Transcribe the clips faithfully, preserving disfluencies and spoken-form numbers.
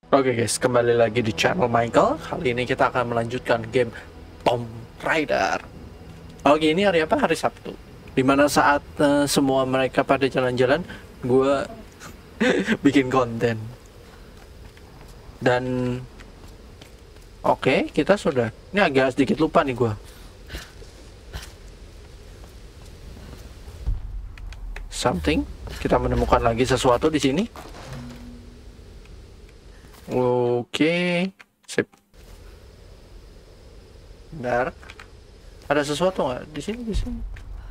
Oke guys, kembali lagi di channel Michael. Kali ini kita akan melanjutkan game Tomb Raider. Oke, ini hari apa? Hari Sabtu. Dimana saat uh, semua mereka pada jalan-jalan, gue bikin konten. Dan oke, okay, kita sudah. Ini agak sedikit lupa nih gue. Something. Kita menemukan lagi sesuatu di sini. Oke, sip. Bentar. Ada sesuatu nggak di sini? Di sini.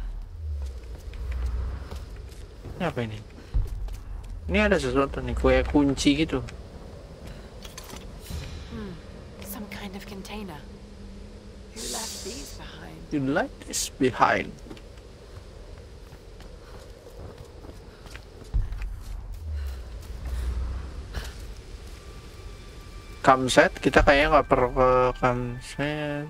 Ini apa ini? Ini ada sesuatu nih, kayak kunci gitu. Hmm, some kind of container. Who left these behind? You like this behind? Kamset, kita kayaknya nggak perlu ke kamset.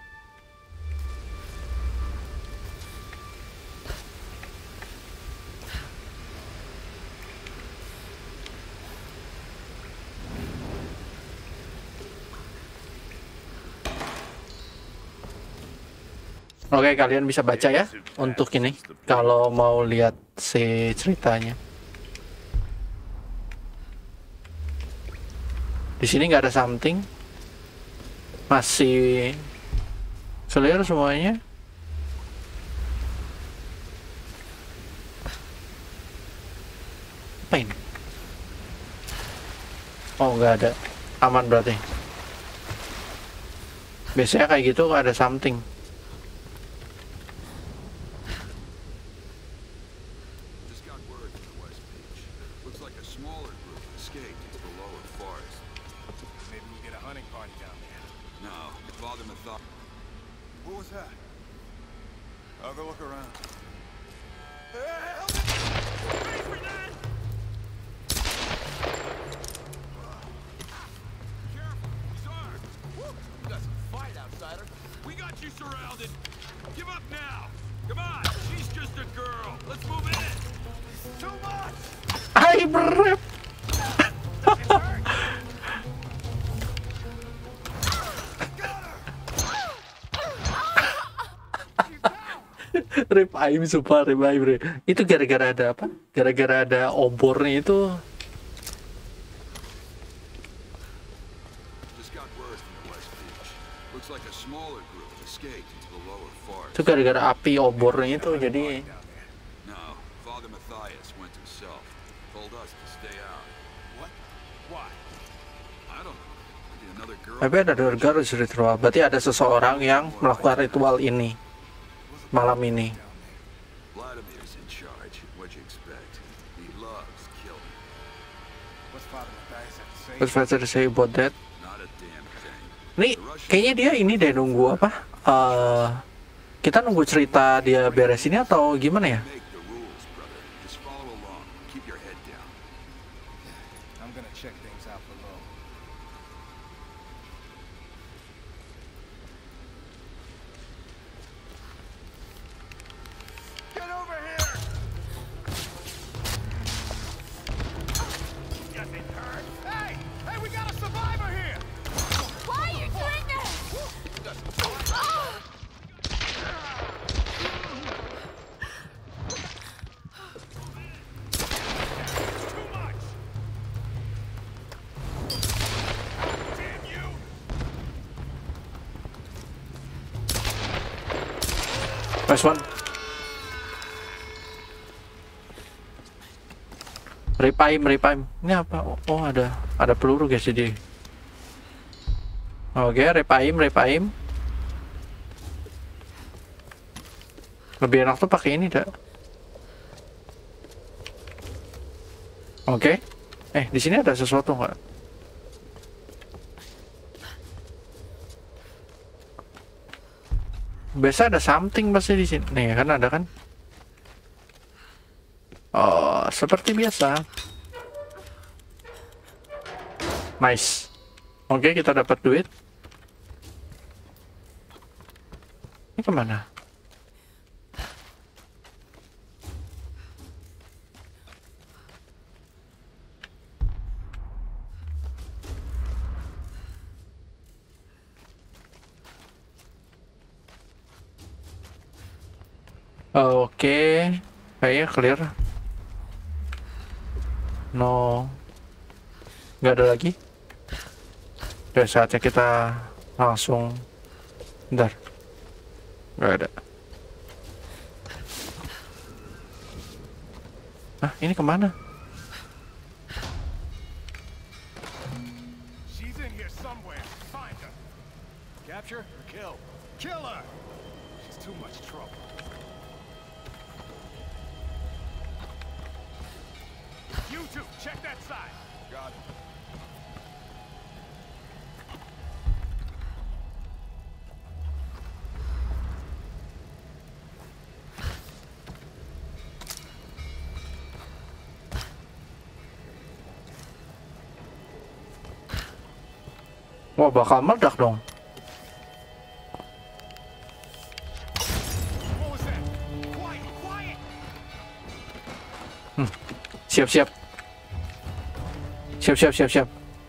Oke, kalian bisa baca ya untuk ini kalau mau lihat si ceritanya. Di sini nggak ada something, masih clear semuanya. Apa ini? Oh, nggak ada, aman berarti. Biasanya kayak gitu ada something. I'll go look around. Careful, he's armed. You got some fight, outsider. We got you surrounded. Give up now. Come on, she's just a girl. Let's move in. Too much. Ay, brep. Rip aim, super rip aim. Itu gara-gara ada apa? Gara-gara ada obornya itu. Itu gara-gara api obornya itu jadi. Tapi ada ritual ritual. Berarti ada seseorang yang melakukan ritual ini malam ini. What's Father say about that? Nih, kayaknya dia ini deh nunggu apa? Uh, kita nunggu cerita dia beres ini atau gimana ya? Nice one. Repaim, repaim. Ini apa? Oh, ada ada peluru guys jadi. Oke, repaim, repaim. Lebih enak tuh pakai ini, dah. Oke. Eh, di sini ada sesuatu nggak? Biasa ada something pasti di sini. Nih kan ada kan? Oh, seperti biasa. Nice. Oke, kita dapat duit. Ini kemana? Oke, kayaknya clear. No, nggak ada lagi. Udah saatnya kita langsung. Bentar, nggak ada. Ah, ini kemana? She's in here somewhere. Find her. Capture or kill? Kill her! She's too much trouble. You two, check that side. Got it. Wah, bakal meledak dong. What was that? Quiet, quiet! Siap-siap. Siap-siap, siap-siap.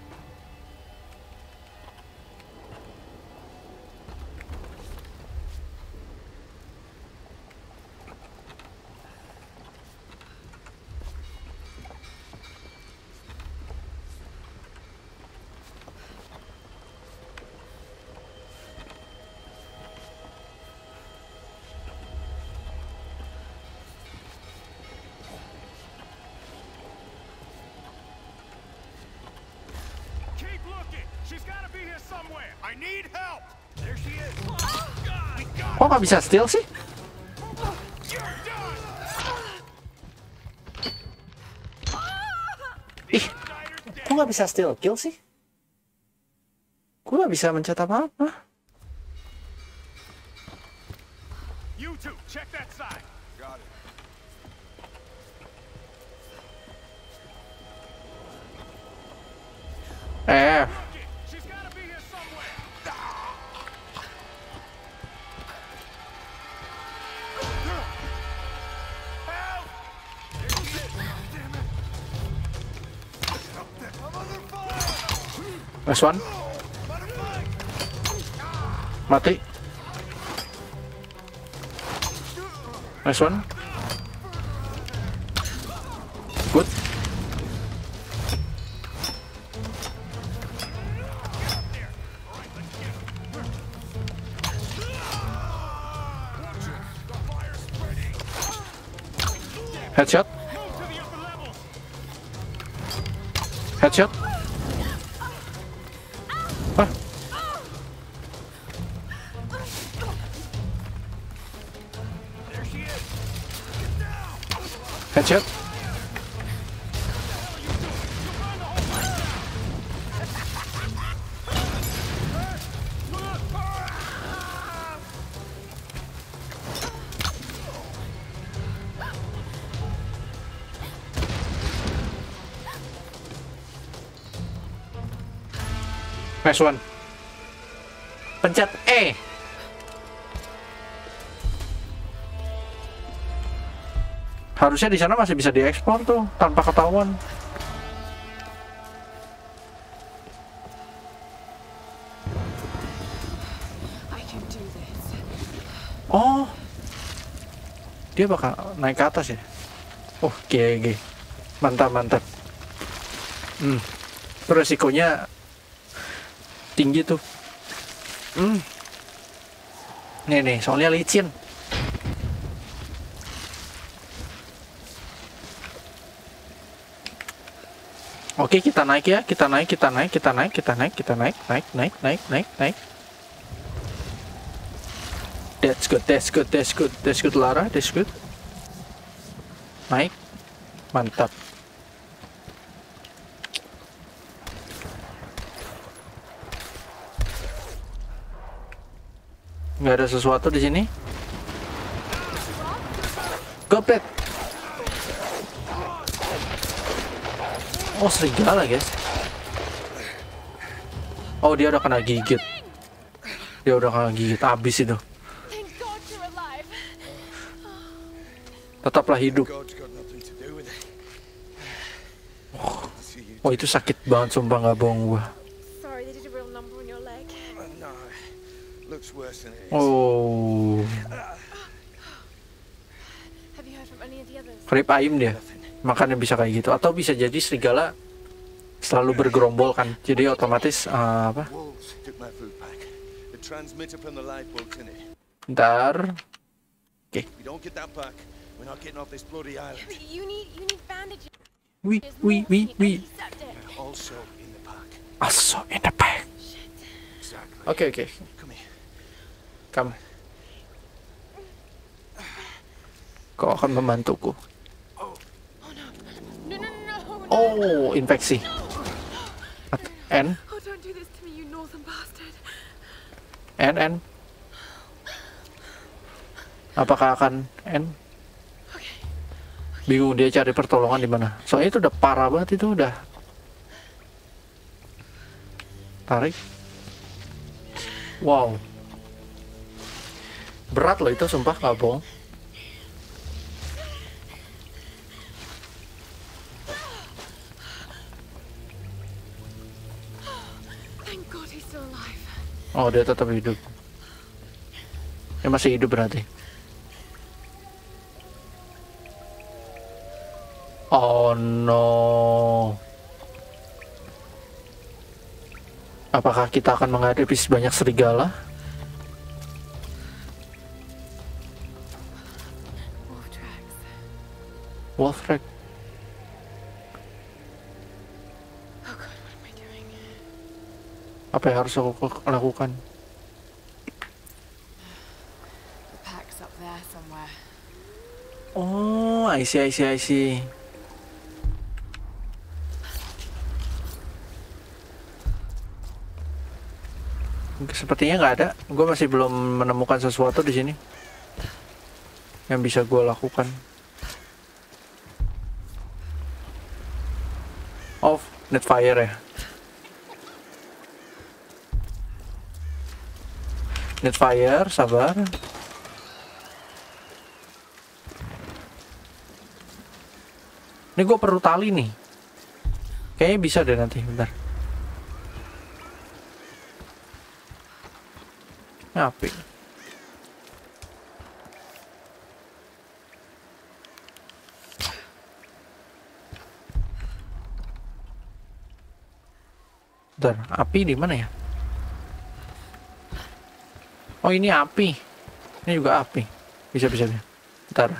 Keep looking! She's gotta be here somewhere! I need help! There she is! God! We got Kok nggak bisa steal sih? her! You're done! Ih, kok nggak bisa steal kill sih? Gue nggak bisa mencet apa-apa. You two, check that side. Got it. Eh, Look it! She's gotta be here somewhere! Help! There she is! Damn it! I'm under fire! nice one. Butterfly! Mati. Nice one. Good. Headshot. Move to the upper levels! Headshot. Ah, There she is! Get down! headshot. Nice one. Pencet E. Harusnya di sana masih bisa diekspor tuh tanpa ketahuan. I can do this. Oh, dia bakal naik ke atas ya? Oh, G G. Mantap, mantap. Hmm, itu resikonya tinggi tuh. Hmm. Nih nih, soalnya licin. Oke, kita naik ya, kita naik, kita naik, kita naik, kita naik, kita naik, naik, naik, naik, naik, naik. That's good, that's good, that's good, that's good, Lara, that's good. Naik, mantap. Nggak ada sesuatu di sini. Gopet. Oh, serigala, guys. Oh, dia udah kena gigit. Dia udah kena gigit, habis itu. Thank God you're alive. Tetaplah hidup. God's got nothing to do with it. See you. Oh, itu sakit banget, sumpah nggak bohong gua. Sorry, they did a real number on your leg. No, looks worse than it is. Oh, from any of the others? Krip ayam dia, makanya bisa kayak gitu. Atau bisa jadi serigala selalu bergerombol kan, jadi otomatis uh, apa? Wolves took my food pack. The transmitter from the lifeboat's in it. Ntar, oke. If we don't get that back, we're not getting off this bloody island. You need you need bandages. Wih, wih, wih, wih. Antiseptic. Also in the pack. Also in the back. Exactly. Oke oke, Come here. kamu. Kau akan membantuku. Oh no. No no no no. Oh, infeksi. N, Oh, don't do this to me, you northern bastard. N, N. Apakah akan N? Bingung dia cari pertolongan di mana. Soalnya itu udah parah banget, itu udah. Tarik. Wow. Berat loh itu, sumpah nggak bohong. Thank God he's still alive. Oh, dia tetap hidup. Dia masih hidup berarti. Oh no. Apakah kita akan menghadapi sebanyak serigala? Wolf tracks. Wolf track. Oh God, what am I doing? Apa yang harus aku lakukan? The pack's up there somewhere. Oh, I see, I see, I see. Sepertinya nggak ada. Gue masih belum menemukan sesuatu di sini yang bisa gue lakukan. Off, net fire ya. Net fire, sabar. Ini gue perlu tali nih. Kayaknya bisa deh nanti, bentar. Api. Bentar, api di mana ya? Oh, ini api. Ini juga api. Bisa, bisa, bisa. Bentar.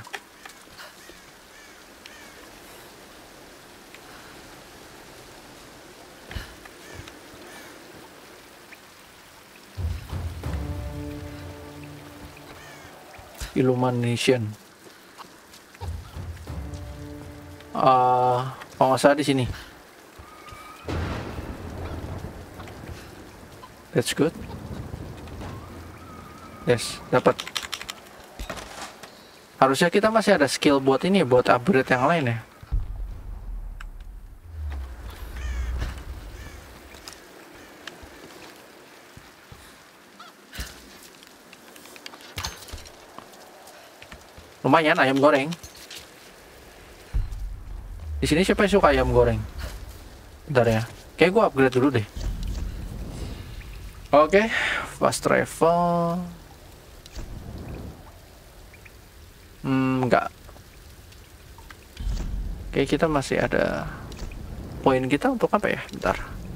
Illumination. Ah, uh, oh, nggak salah di sini. That's good. Yes, dapat. Harusnya kita masih ada skill buat ini, buat upgrade yang lain ya. Lumayan ayam goreng. Di sini siapa yang suka ayam goreng? Bentar ya. Kayak gue upgrade dulu deh. Oke, okay. Fast travel. Hmm, enggak. Oke, okay, kita masih ada poin kita untuk apa ya? Bentar.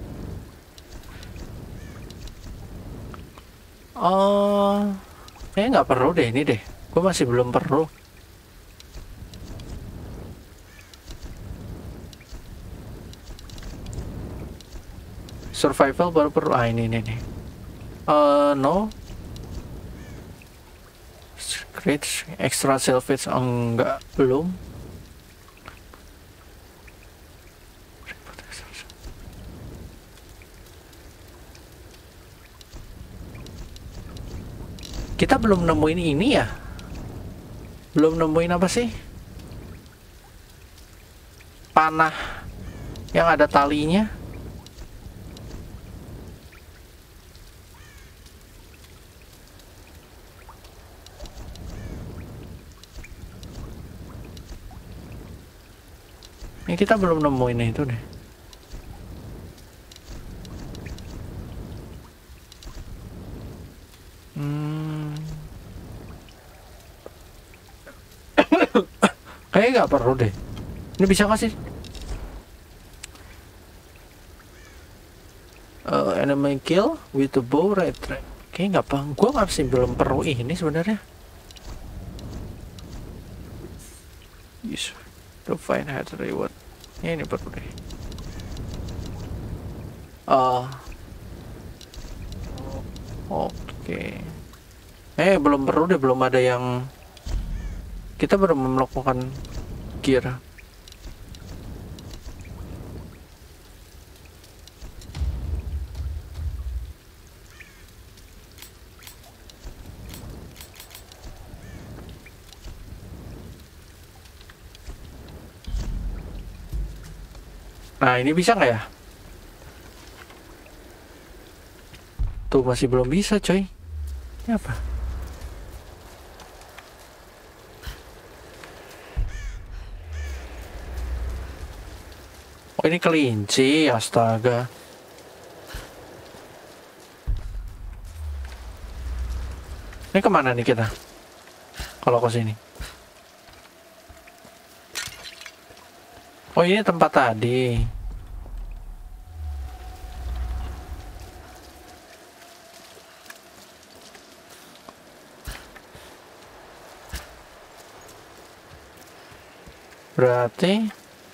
Oh, kayaknya nggak perlu deh ini deh. Gue masih belum perlu. Survival baru perlu. Ah, ini ini nih. Uh, no. Scratch extra salvage enggak, belum. Kita belum nemuin ini ya. Belum nemuin apa sih? Panah yang ada talinya. Ini kita belum nemuin itu deh. Hmm. Kayaknya nggak perlu deh. Ini bisa nggak sih? Uh, enemy kill with the bow right track. Kayaknya nggak apa. Gue nggak sih belum perlu ini sebenarnya. Yes. To find head reward. Ya, ini perlu deh. Uh, Oke. Okay. Eh belum perlu deh, belum ada yang kita baru melakukan gear. Nah ini bisa nggak ya? Tuh masih belum bisa coy. Ini apa? Oh ini kelinci, astaga. Ini kemana nih kita? Kalau ke sini. Oh ini tempat tadi. Berarti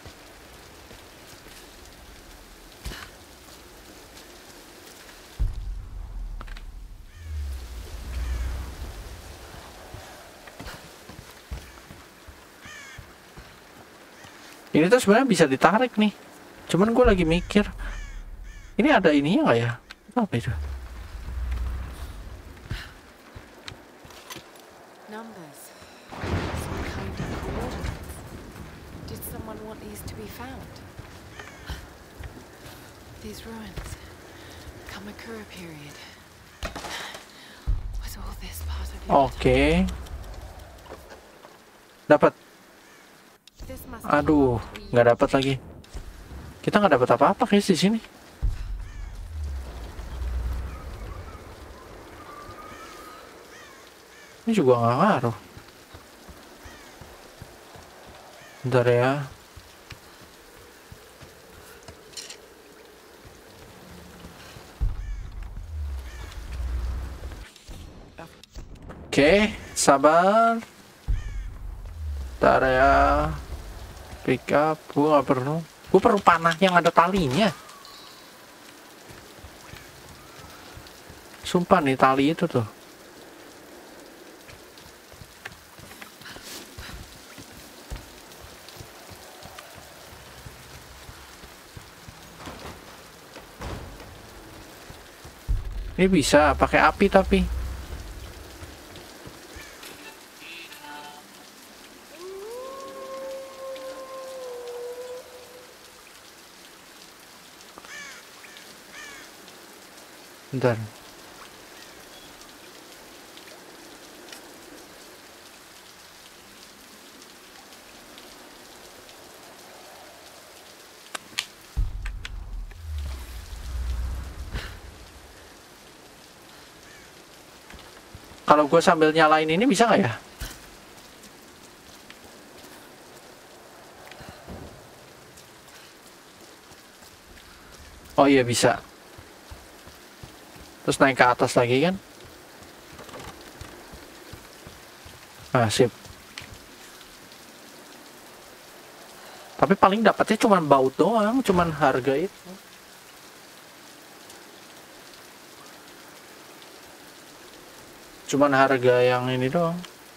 ini tuh sebenarnya bisa ditarik nih. Cuman gue lagi mikir, ini ada ininya nggak ya? Apa itu? Numbers. Some kind of coordinates. Did someone want these to be found? These ruins. Kamakura period. Was all this part of your Oke. Dapat. This must Aduh, nggak dapat lagi. Kita nggak dapat apa-apa guys di sini. Ini juga nggak ngaruh. Bentar ya. Oke, sabar. Bentar ya. Pick up, gue gak perlu. Gue perlu panah yang ada talinya. Sumpah nih tali itu tuh. Ini bisa pakai api tapi. Bentar. Kalau gue sambil nyalain ini bisa nggak ya? Oh iya bisa. Terus naik ke atas lagi kan? Ah sip. Tapi paling dapatnya cuma baut doang, cuman harga itu. Cuman harga yang ini doang.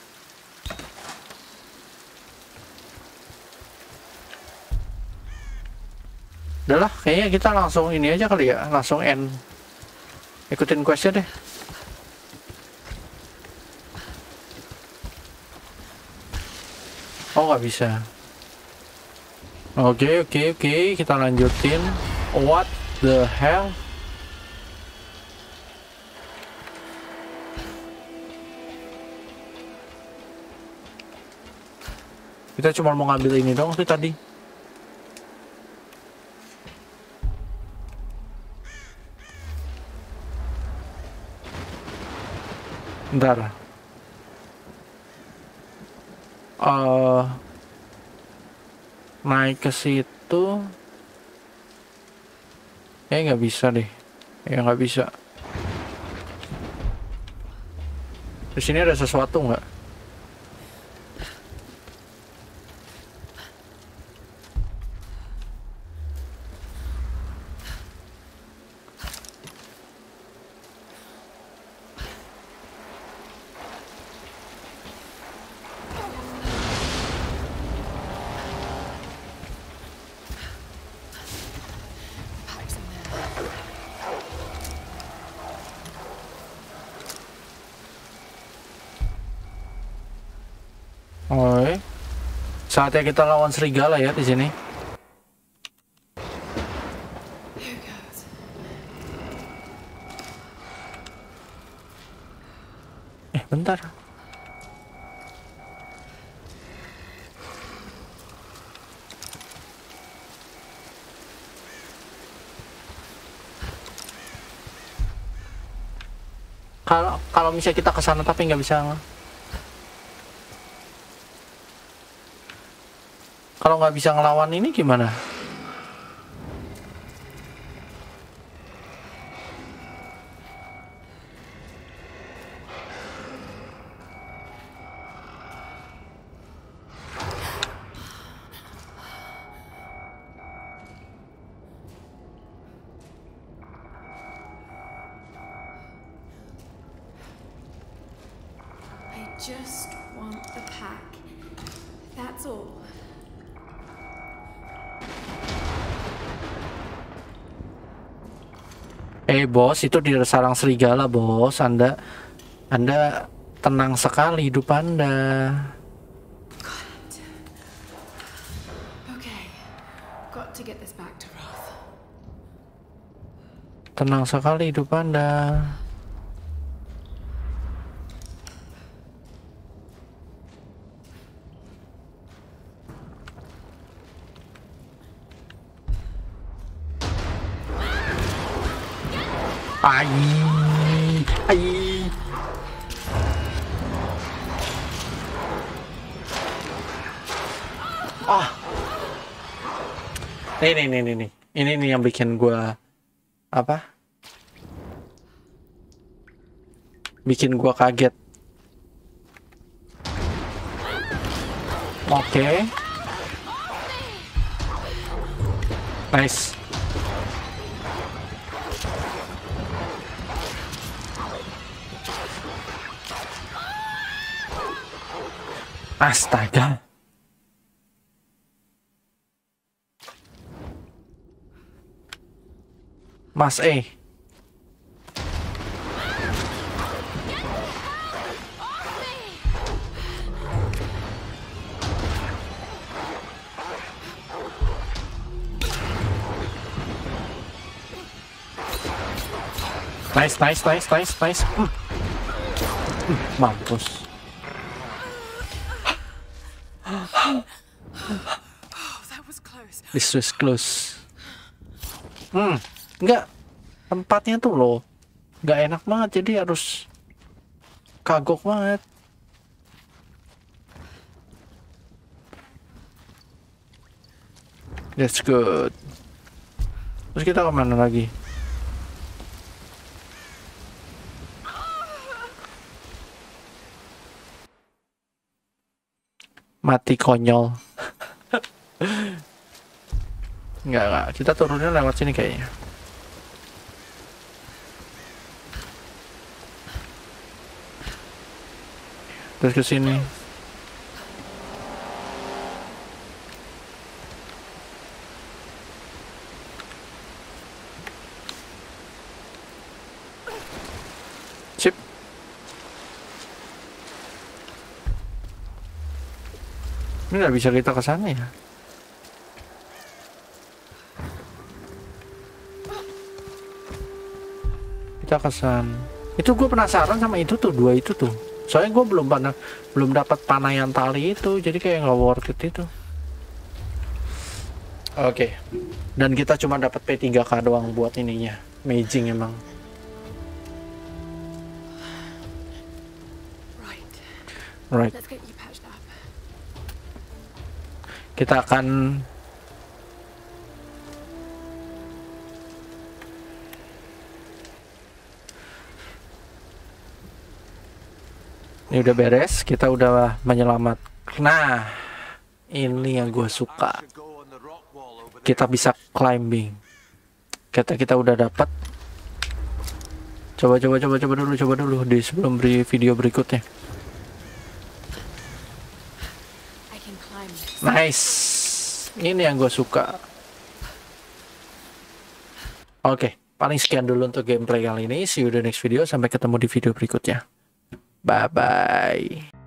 Udahlah, kayaknya kita langsung ini aja kali ya, langsung end. Ikutin questnya deh. Oh nggak bisa. Oke oke oke, kita lanjutin. What the hell? Kita cuma mau ngambil ini dong sih tadi. Bentar. Uh, naik ke situ. Eh nggak bisa deh. Ya nggak bisa. Di sini ada sesuatu nggak? Packs in there. Oi. Saatnya kita lawan serigala ya di sini. Here goes. Eh, bentar. Kalau kalau misalnya kita ke sana tapi nggak bisa. Kalau nggak bisa ngelawan ini gimana? I just want the pack. That's all. Eh bos, itu di sarang serigala bos. Anda, Anda tenang sekali hidup Anda. Okay. Got to get this back to Roth. Tenang sekali hidup Anda. Ai, ai. Ah. Nih, nih, nih, nih, nih. Ini nih yang bikin gua apa? Bikin gua kaget. Oke. Okay. Nice. Astaga. Mas E. Nice, nice, nice, nice, nice. Hmm. Hmm, mampus. Oh, that was close. This was close. Hmm, enggak. Tempatnya tuh loh, nggak enak banget. Jadi harus kagok banget. That's good. Terus kita kemana lagi? Mati konyol. Enggak, enggak. Kita turunnya lewat sini kayaknya. Terus ke sini. Sip. Ini nggak bisa kita ke sana ya? Kita ke sana. Itu gue penasaran sama itu tuh, dua itu tuh. Soalnya gue belum pernah, belum dapat panaian tali itu, jadi kayak nggak worth it itu. Oke. Okay. Dan kita cuma dapat P tiga K doang buat ininya. Amazing emang. Right. Right. Let's get you patched up. Kita akan Ini udah beres, kita udah menyelamat. Nah, ini yang gue suka. Kita bisa climbing. Kita kita udah dapat. Coba coba coba coba dulu, coba dulu di sebelum beri video berikutnya. Nice. Ini yang gue suka. Oke, paling sekian dulu untuk gameplay kali ini. See you the next video. Sampai ketemu di video berikutnya. Bye bye.